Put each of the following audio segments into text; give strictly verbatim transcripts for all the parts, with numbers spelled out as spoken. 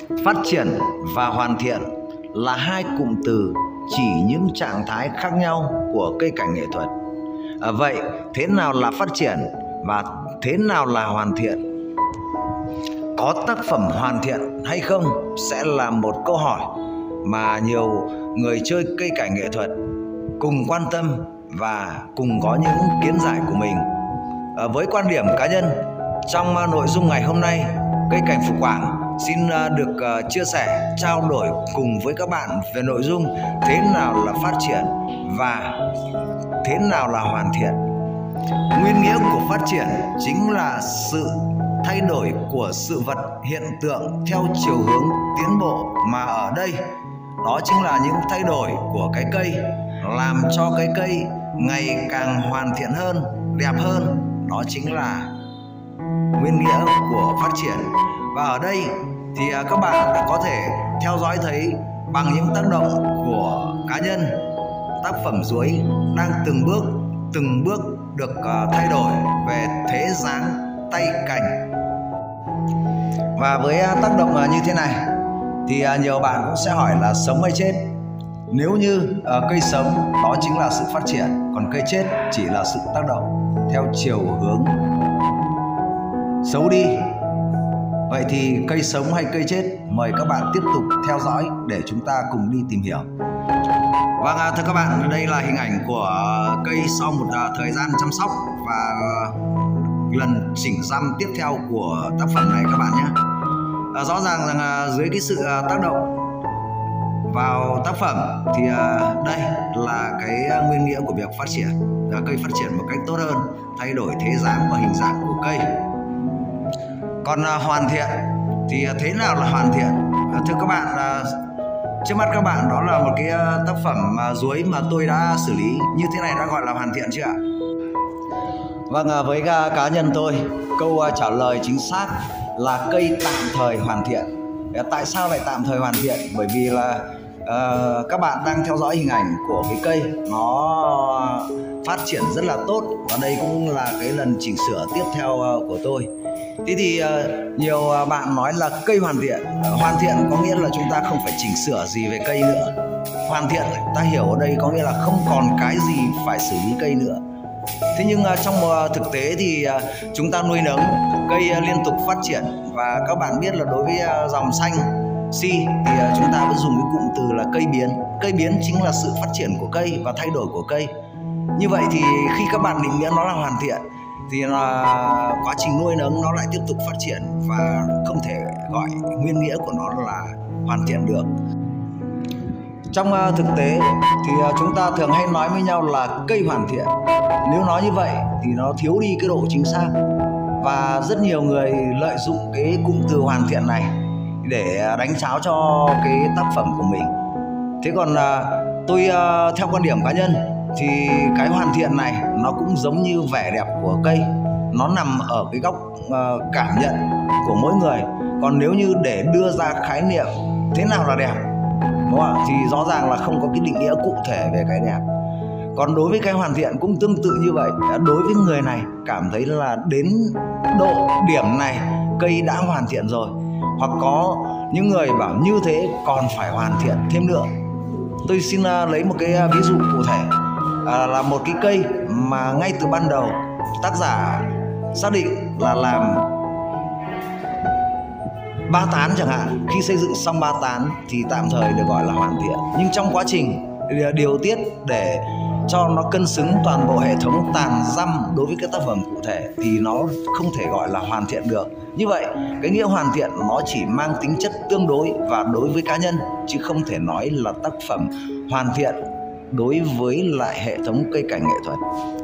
Phát triển và hoàn thiện là hai cụm từ chỉ những trạng thái khác nhau của cây cảnh nghệ thuật. À, vậy thế nào là phát triển và thế nào là hoàn thiện? Có tác phẩm hoàn thiện hay không sẽ là một câu hỏi mà nhiều người chơi cây cảnh nghệ thuật cùng quan tâm và cùng có những kiến giải của mình. À, với quan điểm cá nhân, trong nội dung ngày hôm nay, Cây Cảnh Phục Quảng xin được chia sẻ, trao đổi cùng với các bạn về nội dung thế nào là phát triển và thế nào là hoàn thiện. Nguyên nghĩa của phát triển chính là sự thay đổi của sự vật, hiện tượng theo chiều hướng tiến bộ, mà ở đây đó chính là những thay đổi của cái cây làm cho cái cây ngày càng hoàn thiện hơn, đẹp hơn. Đó chính là nguyên nghĩa của phát triển. Và ở đây thì các bạn đã có thể theo dõi thấy bằng những tác động của cá nhân, tác phẩm Duối đang từng bước từng bước được thay đổi về thế dáng tay cảnh. Và với tác động như thế này thì nhiều bạn cũng sẽ hỏi là sống hay chết. Nếu như cây sống đó chính là sự phát triển, còn cây chết chỉ là sự tác động theo chiều hướng xấu đi. Vậy thì cây sống hay cây chết? Mời các bạn tiếp tục theo dõi để chúng ta cùng đi tìm hiểu. Vâng, thưa các bạn, đây là hình ảnh của cây sau một thời gian chăm sóc và lần chỉnh răm tiếp theo của tác phẩm này các bạn nhé. À, rõ ràng rằng dưới cái sự tác động vào tác phẩm thì đây là cái nguyên nghĩa của việc phát triển. Cây phát triển một cách tốt hơn, thay đổi thế dáng và hình dạng của cây. Còn hoàn thiện thì thế nào là hoàn thiện? Thưa các bạn, trước mắt các bạn đó là một cái tác phẩm Duối mà tôi đã xử lý như thế này đã gọi là hoàn thiện chưa ạ? Vâng, với cá nhân tôi, câu trả lời chính xác là cây tạm thời hoàn thiện. Tại sao lại tạm thời hoàn thiện? Bởi vì là uh, các bạn đang theo dõi hình ảnh của cái cây nó phát triển rất là tốt, và đây cũng là cái lần chỉnh sửa tiếp theo uh, của tôi. Thế thì uh, nhiều bạn nói là cây hoàn thiện. uh, Hoàn thiện có nghĩa là chúng ta không phải chỉnh sửa gì về cây nữa. Hoàn thiện ta hiểu ở đây có nghĩa là không còn cái gì phải xử lý cây nữa. Thế nhưng uh, trong uh, thực tế thì uh, chúng ta nuôi nấng cây uh, liên tục phát triển. Và các bạn biết là đối với uh, dòng xanh si thì uh, chúng ta vẫn dùng cái cụm từ là cây biến. Cây biến chính là sự phát triển của cây và thay đổi của cây. Như vậy thì khi các bạn định nghĩa nó là hoàn thiện thì là quá trình nuôi nấng nó lại tiếp tục phát triển và không thể gọi nguyên nghĩa của nó là hoàn thiện được. Trong uh, thực tế thì uh, chúng ta thường hay nói với nhau là cây hoàn thiện. Nếu nói như vậy thì nó thiếu đi cái độ chính xác, và rất nhiều người lợi dụng cái cụm từ hoàn thiện này để đánh tráo cho cái tác phẩm của mình. Thế còn uh, tôi uh, theo quan điểm cá nhân thì cái hoàn thiện này nó cũng giống như vẻ đẹp của cây, nó nằm ở cái góc uh, cảm nhận của mỗi người. Còn nếu như để đưa ra khái niệm thế nào là đẹp, đúng không ạ, thì rõ ràng là không có cái định nghĩa cụ thể về cái đẹp. Còn đối với cái hoàn thiện cũng tương tự như vậy. Đối với người này cảm thấy là đến độ điểm này cây đã hoàn thiện rồi, hoặc có những người bảo như thế còn phải hoàn thiện thêm nữa. Tôi xin lấy một cái ví dụ cụ thể, à, là một cái cây mà ngay từ ban đầu tác giả xác định là làm ba tán chẳng hạn. Khi xây dựng xong ba tán thì tạm thời được gọi là hoàn thiện. Nhưng trong quá trình điều tiết để cho nó cân xứng toàn bộ hệ thống tàn dăm đối với cái tác phẩm cụ thể thì nó không thể gọi là hoàn thiện được. Như vậy cái nghĩa hoàn thiện nó chỉ mang tính chất tương đối và đối với cá nhân, chứ không thể nói là tác phẩm hoàn thiện đối với lại hệ thống cây cảnh nghệ thuật.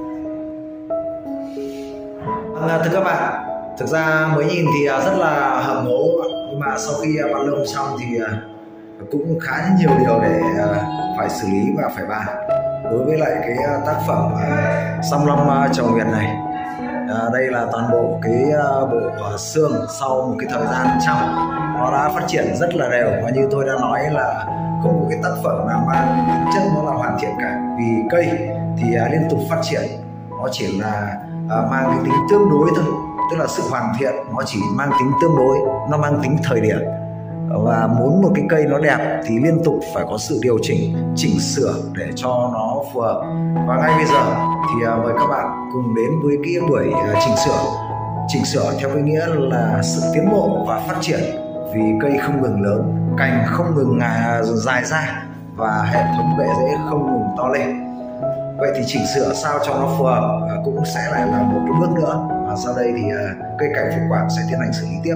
À, thưa các bạn, thực ra mới nhìn thì rất là hầm hố, nhưng mà sau khi ban lông xong thì cũng khá nhiều điều để phải xử lý và phải bàn đối với lại cái tác phẩm Song Long Chầu Nguyệt này. À, đây là toàn bộ cái bộ xương sau một cái thời gian chăm, nó đã phát triển rất là đều, và như tôi đã nói là không có cái tác phẩm nào mang tính chất nó là hoàn thiện cả, vì cây thì liên tục phát triển, nó chỉ là mang cái tính tương đối thôi, tức là sự hoàn thiện nó chỉ mang tính tương đối, nó mang tính thời điểm. và muốn một cái cây nó đẹp thì liên tục phải có sự điều chỉnh, chỉnh sửa để cho nó phù hợp. Và ngay bây giờ thì mời các bạn cùng đến với cái buổi chỉnh sửa. Chỉnh sửa theo cái nghĩa là sự tiến bộ và phát triển, vì cây không ngừng lớn, cành không ngừng dài ra và hệ thống bệ rễ không ngừng to lên. Vậy thì chỉnh sửa sao cho nó phù hợp cũng sẽ lại là một cái bước nữa, và sau đây thì cây cảnh phụ quản sẽ tiến hành xử lý tiếp.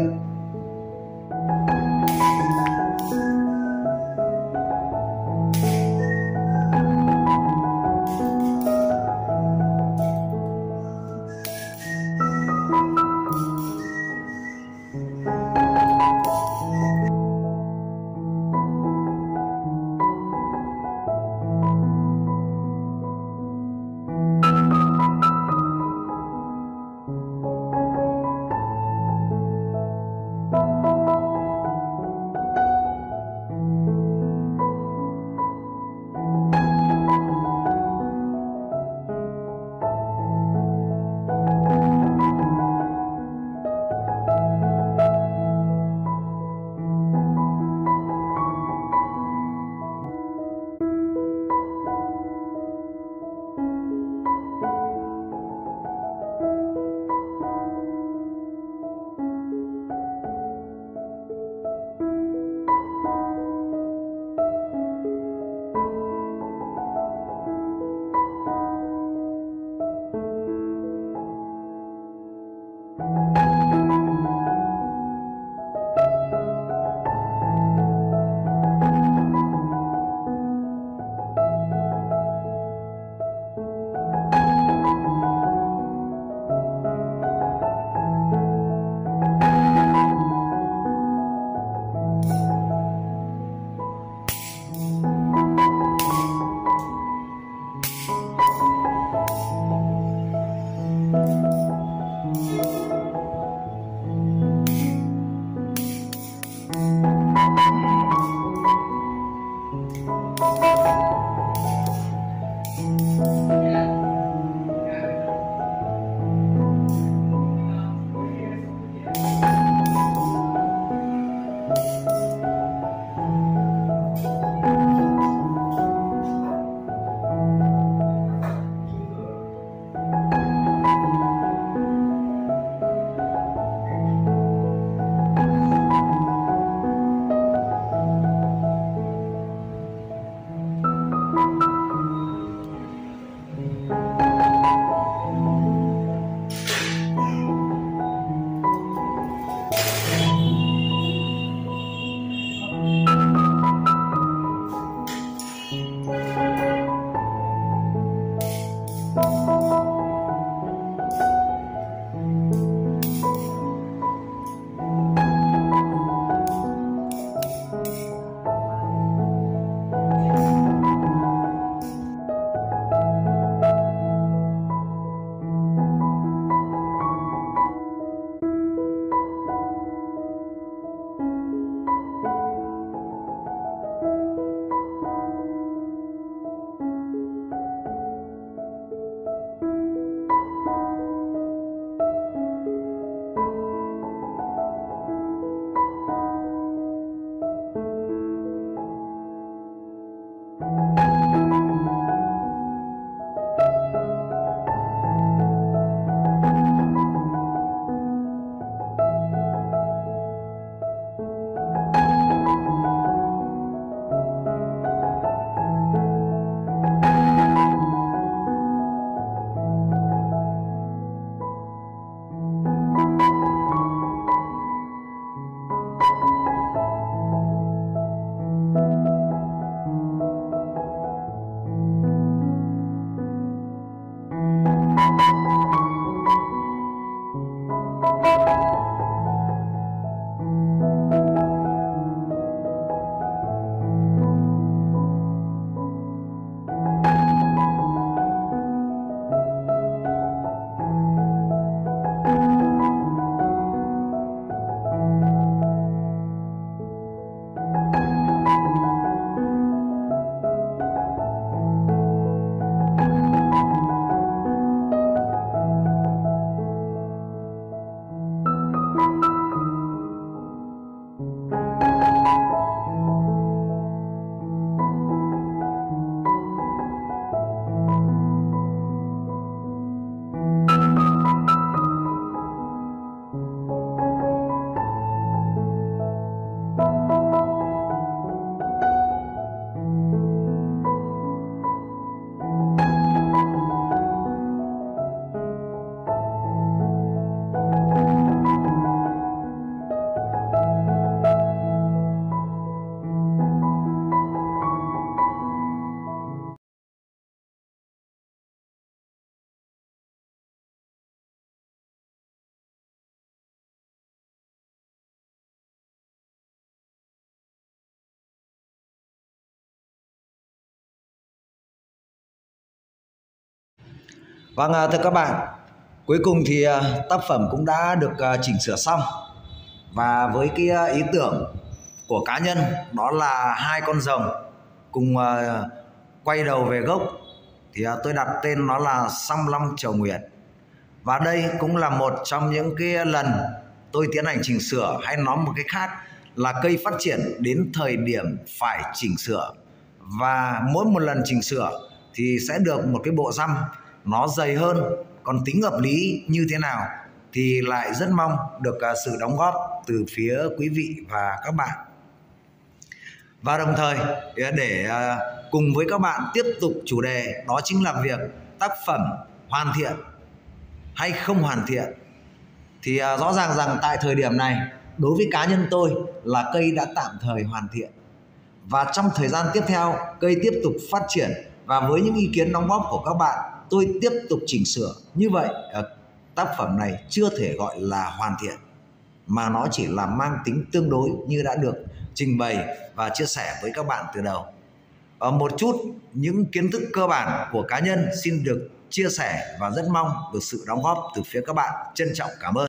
Vâng, thưa các bạn, cuối cùng thì tác phẩm cũng đã được chỉnh sửa xong. Và với cái ý tưởng của cá nhân đó là hai con rồng cùng quay đầu về gốc, thì tôi đặt tên nó là Song Long Chầu Nguyệt. Và đây cũng là một trong những cái lần tôi tiến hành chỉnh sửa, hay nói một cái khác là cây phát triển đến thời điểm phải chỉnh sửa. Và mỗi một lần chỉnh sửa thì sẽ được một cái bộ răm nó dày hơn. Còn tính hợp lý như thế nào thì lại rất mong được sự đóng góp từ phía quý vị và các bạn. Và đồng thời để cùng với các bạn tiếp tục chủ đề, đó chính là việc tác phẩm hoàn thiện hay không hoàn thiện. Thì rõ ràng rằng tại thời điểm này, đối với cá nhân tôi là cây đã tạm thời hoàn thiện. Và trong thời gian tiếp theo, cây tiếp tục phát triển. Và với những ý kiến đóng góp của các bạn, tôi tiếp tục chỉnh sửa. Như vậy, tác phẩm này chưa thể gọi là hoàn thiện, mà nó chỉ là mang tính tương đối như đã được trình bày và chia sẻ với các bạn từ đầu. Ở một chút những kiến thức cơ bản của cá nhân xin được chia sẻ và rất mong được sự đóng góp từ phía các bạn. Trân trọng cảm ơn.